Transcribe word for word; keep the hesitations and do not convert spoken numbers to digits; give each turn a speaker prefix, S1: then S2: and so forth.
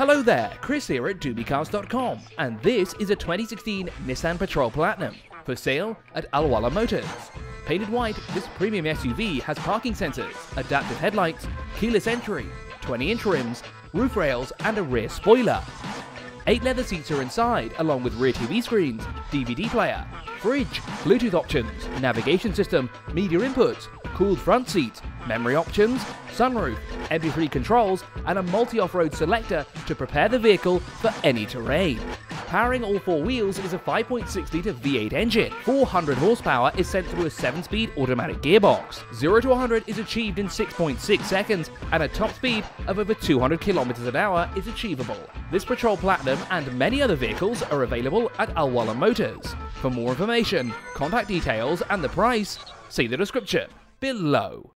S1: Hello there, Chris here at Dubicars dot com, and this is a twenty sixteen Nissan Patrol Platinum for sale at Alwala Motors. Painted white, this premium S U V has parking sensors, adaptive headlights, keyless entry, twenty inch rims, roof rails and a rear spoiler. Eight leather seats are inside, along with rear T V screens, D V D player, fridge, Bluetooth options, navigation system, media inputs, cooled front seats, memory options, sunroof, M P three controls and a multi-off-road selector to prepare the vehicle for any terrain. Powering all four wheels is a five point six litre V eight engine. four hundred horsepower is sent through a seven speed automatic gearbox. zero to one hundred is achieved in six point six seconds and a top speed of over two hundred kilometers an hour is achievable. This Patrol Platinum and many other vehicles are available at Alwala Motors. For more information, contact details and the price, see the description below.